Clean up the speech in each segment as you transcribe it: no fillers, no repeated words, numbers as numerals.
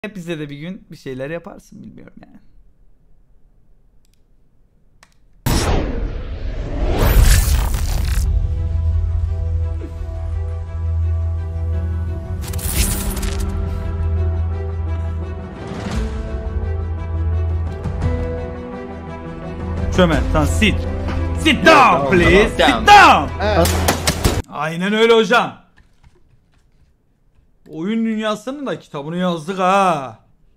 Hep bize de bir gün bir şeyler yaparsın, bilmiyorum yani. Çömel, tamam, sit down please, sit down. Aynen öyle hocam. Oyun dünyasının da kitabını yazdık ha.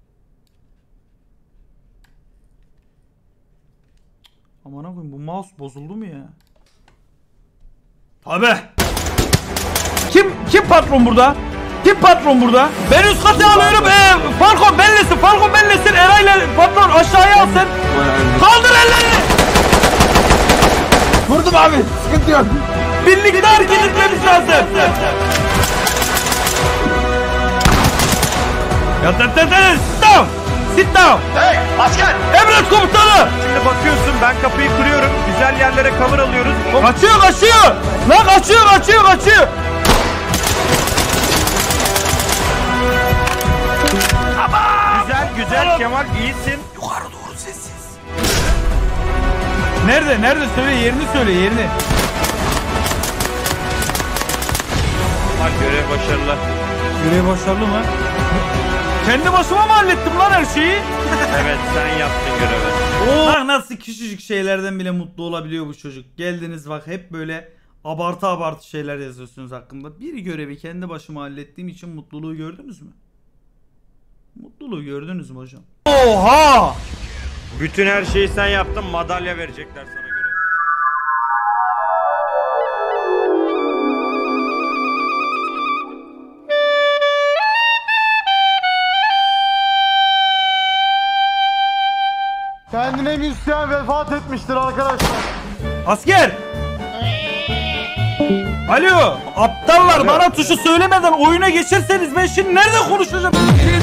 Aman koyayım, bu mouse bozuldu mu ya? Tabi. Kim patron burada? Kim patron burada? Ben üst katı alıyorum. Falcon bellesin. Eray'la patron aşağıya alsın. Kaldır ellerini. Vurdum abi. Sıkıntı yok. Birlikte hareket etmemiz lazım. Sit down. Hey asker! Emret komutanı. Şimdi bakıyorsun, ben kapıyı kırıyorum. Güzel yerlere cover alıyoruz. Kaçıyor. Lan kaçıyor. Güzel Kemal, iyisin. Yukarı doğru sessiz. Nerede? Söyle yerini. Bak, görev başarılı. Görev başarılı mı? Kendi başıma mı hallettim lan her şeyi? Evet, sen yaptın görevi. Bak nasıl küçücük şeylerden bile mutlu olabiliyor bu çocuk. Geldiniz bak, hep böyle abartı şeyler yazıyorsunuz hakkında. Bir görevi kendi başıma hallettiğim için mutluluğu gördünüz mü? Mutluluğu gördünüz mü hocam? Oha! Bütün her şeyi sen yaptın, madalya verecekler sana görev. Kendine müzisyen vefat etmiştir arkadaşlar. Asker! Alo! Aptallar, bana tuşu söylemeden oyuna geçerseniz ben şimdi nerede konuşacağım?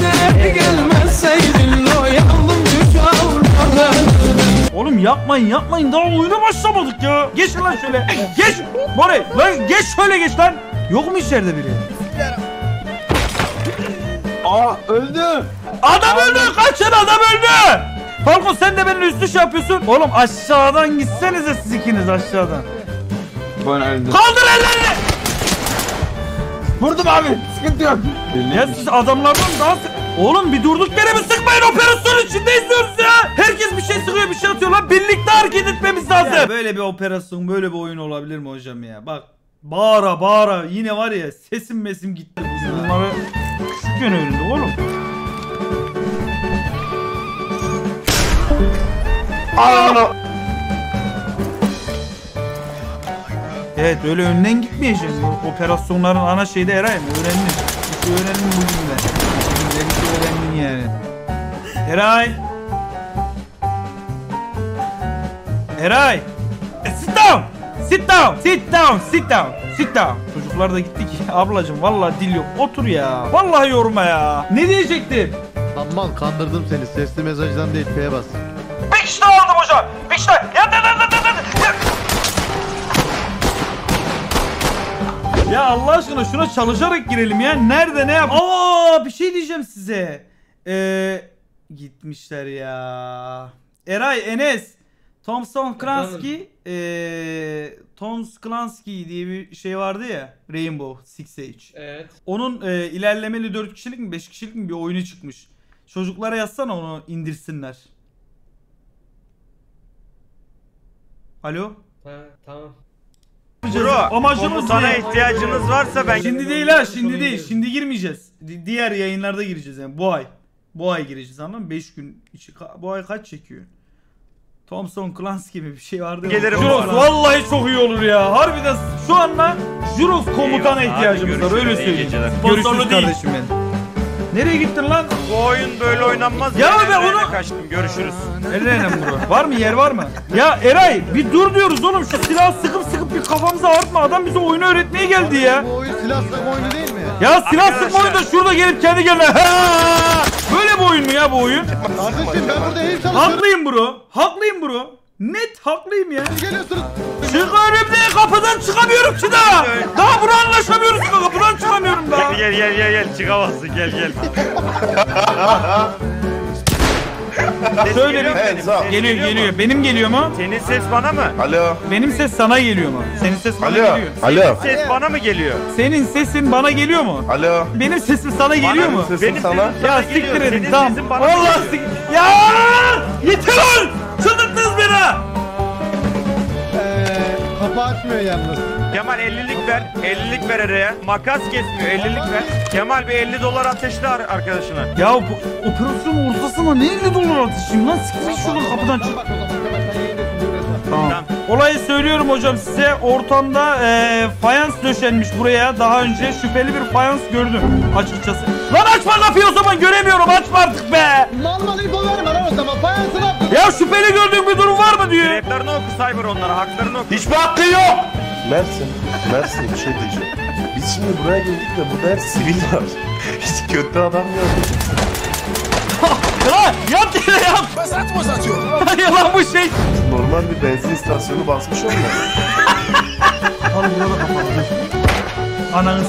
Oğlum yapmayın, daha oyuna başlamadık ya. Geç lan şöyle. Geç! Bore! Lan geç, şöyle geç lan. Yok mu içeride biri? Öldü. Adam öldü! Kaçın, adam öldü! Falcon, sen de benimle üstü şey yapıyorsun. Oğlum aşağıdan gitsenize siz ikiniz, aşağıdan. Ben öldüm. Kaldır ellerini! Vurdum abi. Sıkıntı yok. Ya siz adamlardan daha Oğlum bir durduk yere mi sıkmayın, operasyonun içinde izliyoruz ya. Herkes bir şey sıkıyor, bir şey atıyor lan. Birlikte hareket etmemiz lazım. Ya böyle bir operasyon, böyle bir oyun olabilir mi hocam ya? Bak bağıra yine var ya, sesim gitti. Bunları küçükken öğrendik oğlum. Evet, öyle önden gitmeyeceğiz. Operasyonların ana şeyi de Eray mı? Öğrendim. Bir şey öğrendim bugün de. Bir şey öğrendim yani. Eray! Sit down! Çocuklar da gitti ki. Ablacım vallahi dil yok. Otur ya. Vallahi yorma ya. Ne diyecektim? Aman kandırdım seni. Sesli mesajdan değil, F'ye bas. Bir kişi daha aldım hocam. Bir kişi daha. Ya Allah aşkına şuna çalışarak girelim ya. Nerede ne yap? Aa, bir şey diyeceğim size. Gitmişler ya. Eray, Enes, Tom Clancy diye bir şey vardı ya. Rainbow Six Siege. Evet. Onun ilerlemeli 4 kişilik mi 5 kişilik mi bir oyunu çıkmış. Çocuklara yazsana, onu indirsinler. Alo? Tamam. Bro, komutana ihtiyacınız varsa ben... Şimdi değil ha, şimdi değil. Şimdi girmeyeceğiz. Diğer yayınlarda gireceğiz yani, bu ay. Bu ay gireceğiz, anladın mı? 5 gün içi. Bu ay kaç çekiyor? Thompson Clans gibi bir şey vardı. Gelirim. Jurox vallahi çok iyi olur ya. Harbiden şu anda Jurox komutana ihtiyacımız var, öyle söyleyeyim. Görüşürüz kardeşim benim. Nereye gittin lan? Bu oyun böyle oynanmaz. Ya ben onu kaçtım. Görüşürüz. Nereye bro? Var mı, yer var mı? Ya Eray bir dur diyoruz oğlum, şu silahı sıkıp bir kafamıza ağrıtma. Adam bize oyunu öğretmeye geldi ya. Bu oyun silah sıkma oyunu değil mi? Ya silah sıkma oyunu da şurada gelip kendi kendine. Böyle bir oyun mu ya bu oyun? Kardeşim ben burada ev çalışıyorum. Haklıyım bro. Net haklıyım ya. Geliyorsunuz. Çık önümde, kapıdan çıkamıyorum ki daha. Daha bunu anlaşamıyoruz ki, kapıdan çıkamıyorum daha. Gel çıkamazsın gel. Söyle Hands up. geliyor. Benim geliyor mu? Senin ses bana mı? Alo. Benim ses sana geliyor mu? Senin ses bana Alo. geliyor. Alo. Ses bana mı geliyor? Senin sesin bana geliyor mu? Alo. Benim sesim sana geliyor mu? Sesim Benim sana. sesim Ya sana siktir geliyor. edin Senin tamam. sesin bana Vallahi geliyor. Ya yeter lan! Çıldırttınız beni ha! Kapı açmıyor yalnız. Kemal 50'lik ver. 50'lik ver Eray'a. Makas kesmiyor 50'lik ver. Kemal bir 50 dolar ateşle arkadaşına. Ya bu operasyonun ortasına ne 50 dolar atışayım lan? Siktir şuradan kapıdan çık. Bak o zaman Kemal sen yayın etsin. Tamam. Tamam. Olayı söylüyorum hocam size. Ortamda fayans döşenmiş buraya. Daha önce şüpheli bir fayans gördüm açıkçası. Lan açma kapıyı o zaman, göremiyorum, açma artık be. Mal info verme lan o zaman. Fayansını attın. Ya şüpheli gördüğün bir durum var mı diyor. Grevlerini oku Cyber onlara. Haklarını oku. Hiçbir hakkı yok. Mersin bir şey diyeceğim. Biz şimdi buraya geldik de burada hep sivil var. Hiç kötü adam yok. Lan yat yere yat. Ben saçma satıyorum. Ya lan bu şey. Normal bir benzin istasyonu basmış olmuyor. Al burada kapalı. Ananız.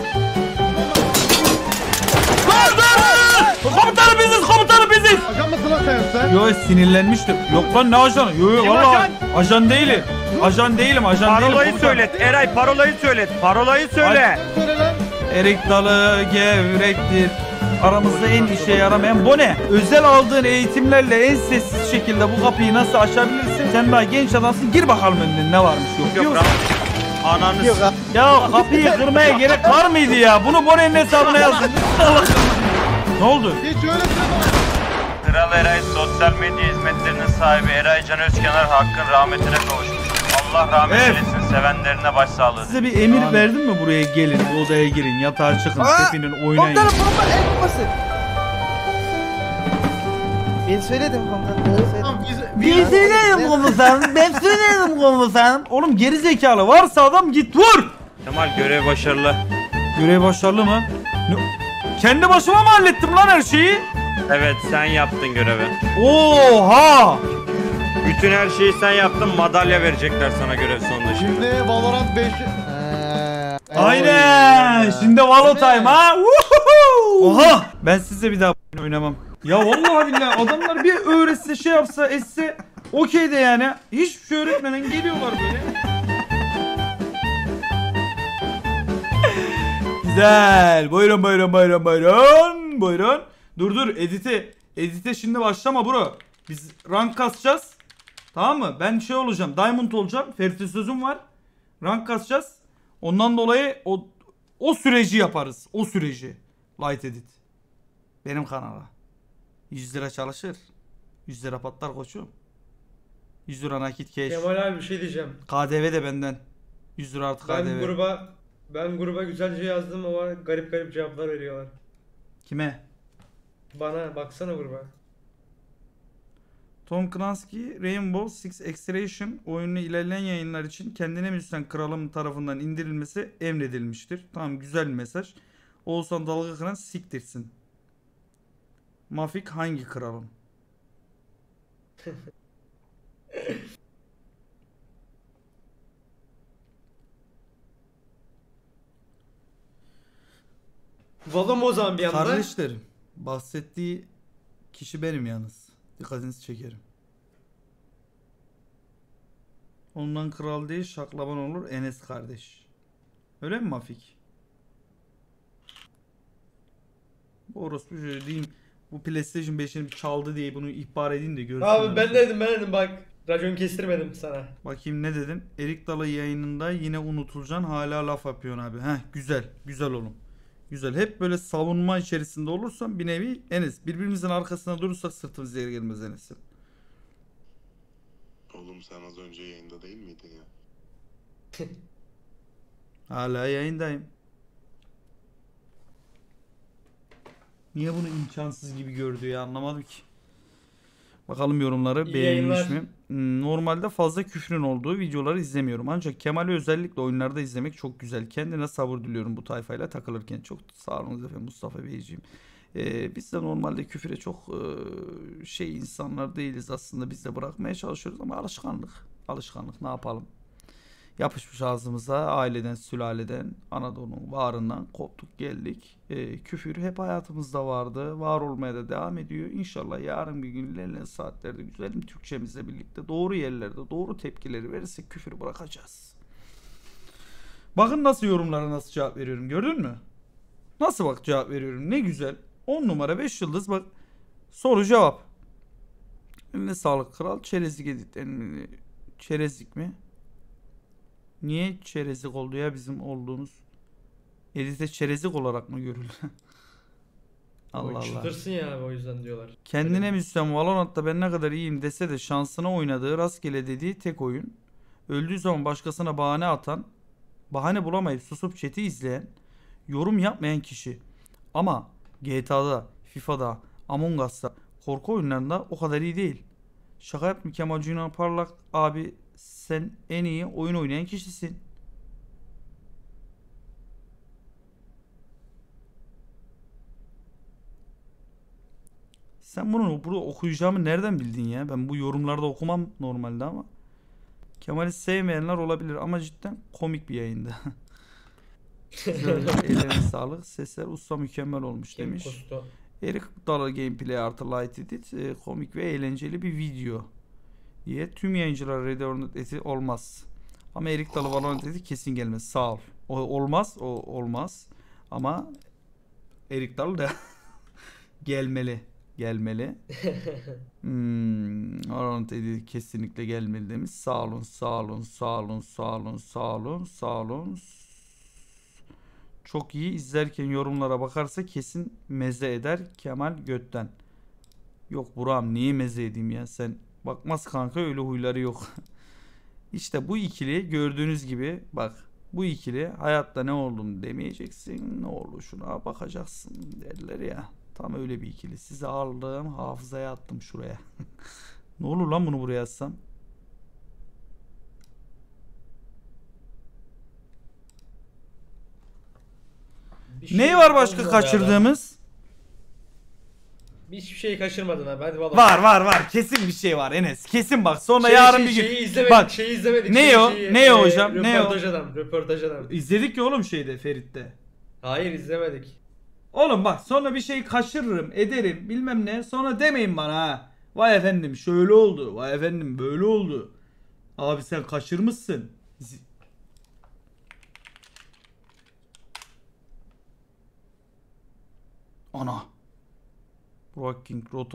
Komutanım biziz, komutanım biziz. Ajan mısın lan sen? Yo sinirlenmiştim. Yok lan ne ajanı? Yo Kim valla ajan? ajan değilim. Ajan değilim. Parolayı komutanım. söylet. Eray parolayı söylet. Parolayı söyle. Söyle lan. Erik dalı gevrektir. Aramızda en işe yaramayan bu ne? Özel aldığın eğitimlerle en sessiz şekilde bu kapıyı nasıl açabilirsin? Sen daha genç adamsın. Gir bakalım önüne ne varmış yok. Yok Ananı Yok abi. Ya kapıyı kırmaya gerek var mıydı ya? Bunu Bone'nin hesabına yazdın. Ne oldu? Hiç öyle söyleme. Kral Eray sosyal medya hizmetlerinin sahibi Eray Can Özkenar hakkın rahmetine kavuşmuş. Allah rahmet Evet. eylesin, sevenlerine başsağlığı. Size bir emir verdim mi buraya gelin, bu odaya girin, yatağa çıkın, Stephen'in oynayın. Komutanım bomba el bombası. Ben söyledim komutanım. Ben söyledim. Tamam, Ben söylerim komutanım, ben söylerim komutanım. Oğlum geri zekalı varsa adam git vur. Kemal görev başarılı. Görev başarılı mı? Kendi başıma mı hallettim lan her şeyi? Evet sen yaptın görevi. Oha! Bütün her şeyi sen yaptın, madalya verecekler sana görev sonunda şimdi. Şimdi Valorant 5. Aynen. Şimdi Valo time ha. Woohoo! Oha! Ben size bir daha oynamam. Ya vallahi billahi adamlar bir öğretse şey yapsa etse okey de yani. Hiçbir şey öğretmeden geliyorlar böyle. Güzel. Buyurun. Buyurun. Dur edite şimdi başlama bro. Biz rank kasacağız. Tamam mı? Ben şey olacağım. Diamond olacağım. Ferit'e sözüm var. Rank kasacağız. Ondan dolayı o süreci yaparız. O süreci. Light edit. Benim kanala. 100 lira çalışır. 100 lira patlar koçum. 100 lira nakit cash. Kemal abi bir şey diyeceğim. KDV de benden. 100 lira artı KDV. Ben gruba güzelce yazdım ama garip cevaplar veriyorlar. Kime? Bana baksana gruba. Tom Clancy Rainbow Six Extraction oyunun ilerleyen yayınlar için kendine müzisyen kralım tarafından indirilmesi emredilmiştir. Tamam, güzel bir mesaj. Oğuzhan dalga kıran siktirsin. Mafik hangi kralım? Valom o zaman bir anda. Kardeşlerim, bahsettiği kişi benim yalnız. Dikkatinizi çekerim. Ondan kral değil şaklaban olur Enes kardeş. Öyle mi Mafik? Bu orospu şöyle diyeyim. Bu PlayStation 5'ini çaldı diye bunu ihbar edeyim de görsün. Abi ben dedim bak. Racon kestirmedim sana. Bakayım ne dedin? Erik Dalı yayınında yine unutulacaksın, hala laf yapıyorsun abi. Heh, güzel oğlum. Güzel. Hep böyle savunma içerisinde olursan bir nevi Enes. Birbirimizin arkasına durursak sırtımız yere gelmez Enes'im. Oğlum sen az önce yayında değil miydin ya? Hala yayındayım. Niye bunu imkansız gibi gördü ya, anlamadım ki. Bakalım yorumları İyi beğenmiş yayınlar. mi? Normalde fazla küfrün olduğu videoları izlemiyorum. Ancak Kemal'i özellikle oyunlarda izlemek çok güzel. Kendine sabır diliyorum bu tayfayla takılırken. Çok sağ olun efendim Mustafa Beyciğim. Biz de normalde küfüre çok şey insanlar değiliz aslında. Biz de bırakmaya çalışıyoruz ama alışkanlık ne yapalım. Yapışmış ağzımıza, aileden, sülaleden, Anadolu'nun bağrından koptuk geldik. Küfür hep hayatımızda vardı. Var olmaya da devam ediyor. İnşallah yarın bir gün ilerleyen saatlerde güzelim Türkçemizle birlikte doğru yerlerde doğru tepkileri verirsek küfürü bırakacağız. Bakın nasıl yorumlara nasıl cevap veriyorum, gördün mü? Nasıl bak cevap veriyorum, ne güzel. 10 numara 5 yıldız bak. Soru cevap. Eline sağlık kral. Çerezlik editlerini. Çerezlik mi? Niye çerezlik oldu ya bizim olduğumuz? Edite çerezlik olarak mı görüldü? Allah Allah. Çıtırsın ya abi, o yüzden diyorlar. Kendine müzisyen Valorant'ta ben ne kadar iyiyim dese de şansına oynadığı, rastgele dediği tek oyun. Öldüğü zaman başkasına bahane atan, bahane bulamayıp susup chat'i izleyen, yorum yapmayan kişi. Ama GTA'da, FIFA'da, Among Us'ta, korku oyunlarında o kadar iyi değil. Şaka yaptım, Kemal Cünan Parlak abi, sen en iyi oyun oynayan kişisin. Sen bunu burada okuyacağımı nereden bildin ya? Ben bu yorumlarda okumam normalde ama. Kemal'i sevmeyenler olabilir ama cidden komik bir yayında. Ellerine sağlık. Sesler usta mükemmel olmuş demiş. Kosto. Erik Dalı gameplay artı light edit komik ve eğlenceli bir video diye tüm yayıncılar Red or Not eti olmaz. Ama Erik Dalı Valorant eti kesin gelmez. Sağ ol. O olmaz, o olmaz. Ama Erik Dalı da gelmeli. Valorant eti kesinlikle gelmeli demiş. Sağ olun. Çok iyi, izlerken yorumlara bakarsa kesin meze eder Kemal götten. Yok Burak'ım, niye meze edeyim ya, sen bakmaz kanka, öyle huyları yok. İşte bu ikili gördüğünüz gibi, bak bu ikili hayatta ne oldum demeyeceksin, ne oldu şuna bakacaksın derler ya. Tam öyle bir ikili. Sizi aldım, hafızaya attım şuraya. Ne olur lan bunu buraya atsam. Ne var başka kaçırdığımız? Hiçbir şey kaçırmadın abi, hadi vallahi. Var. Kesin bir şey var Enes. Kesin bak. Sonra yarın bir gün. Şeyi izlemedik, Bak. şeyi izlemedik. Ne o hocam? Ne o? Röportaj adam. İzledik ya oğlum şeyde, Ferit'te. Hayır, izlemedik. Oğlum bak, sonra bir şey kaçırırım, ederim bilmem ne. Sonra demeyin bana ha. Vay efendim şöyle oldu. Vay efendim böyle oldu. Abi sen kaçırmışsın. Ana. Rocking Rota